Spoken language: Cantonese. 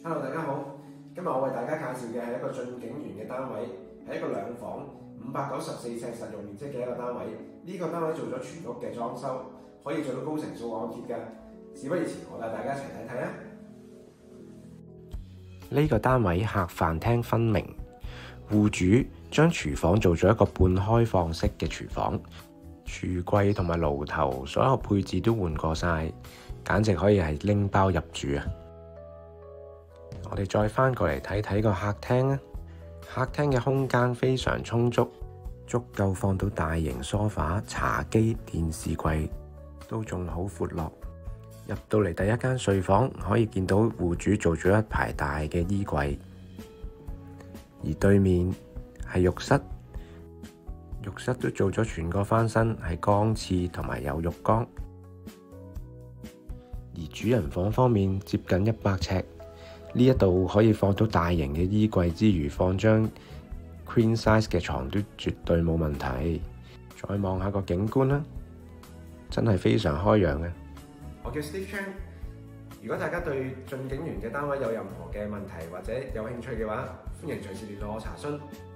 Hello， 大家好。今日我為大家介紹嘅係一個駿景園嘅單位，係一個兩房594尺實用面積嘅一個單位。呢個單位做咗全屋嘅裝修，可以做到高成數按揭㗎。事不宜遲，我帶大家一齊睇睇啊！ 呢個單位客飯廳分明，戶主將廚房做咗一個半開放式嘅廚房，廚櫃同埋爐頭所有配置都換過晒，簡直可以係拎包入住啊！我哋再翻過嚟睇睇個客廳啊，客廳嘅空間非常充足，足夠放到大型梳化、茶几、電視櫃，都仲好闊落。入到嚟第一間睡房，可以見到戶主做咗一排大嘅衣櫃，而對面係浴室，浴室都做咗全個翻新，係乾廁同埋有浴缸。而主人房方面接近100尺，呢一度可以放到大型嘅衣櫃之餘，放張 Queen Size 嘅床都絕對冇問題。再望下個景觀啦，真係非常開揚嘅。 我叫 Steve Chan。如果大家對駿景園嘅單位有任何嘅問題或者有興趣嘅話，歡迎隨時聯絡我查詢。